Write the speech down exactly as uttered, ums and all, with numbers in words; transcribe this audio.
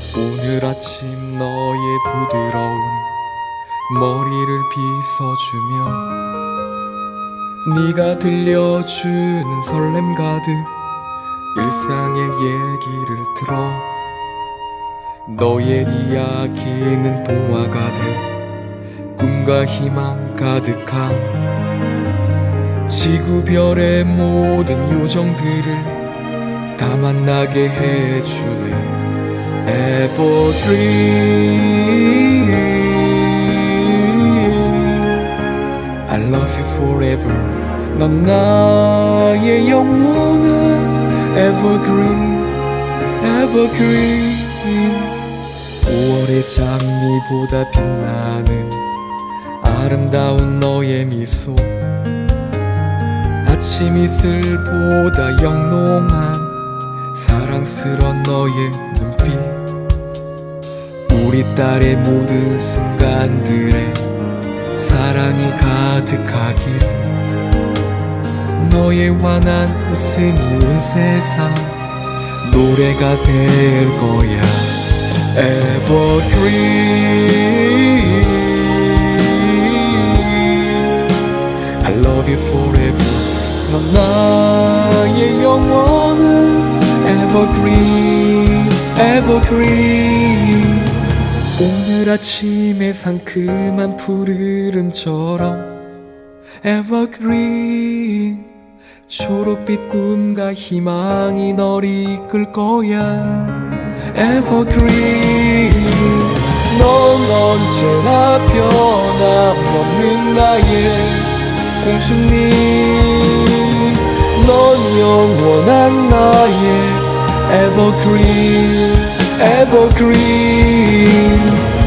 오늘 아침 너의 부드러운 머리를 빗어주며 네가 들려주는 설렘 가득 일상의 얘기를 들어 너의 이야기는 동화가 돼 꿈과 희망 가득한 지구별의 모든 요정들을 다 만나게 해주네 Evergreen I love you forever 넌 나의 영원한 Evergreen Evergreen 오월의 장미보다 빛나는 아름다운 너의 미소 아침 이슬보다 영롱한 사랑스런 너의 눈빛 우리 딸의 모든 순간들에 사랑이 가득하길 너의 환한 웃음이 온 세상 노래가 될 거야 Evergreen I love you forever 넌 나의 영원한 Evergreen Evergreen 오늘 아침의 상큼한 푸르름처럼 Evergreen 초록빛 꿈과 희망이 널 이끌 거야 Evergreen 넌 언제나 변함없는 나의 공주님 넌 영원한 나의 Evergreen Evergreen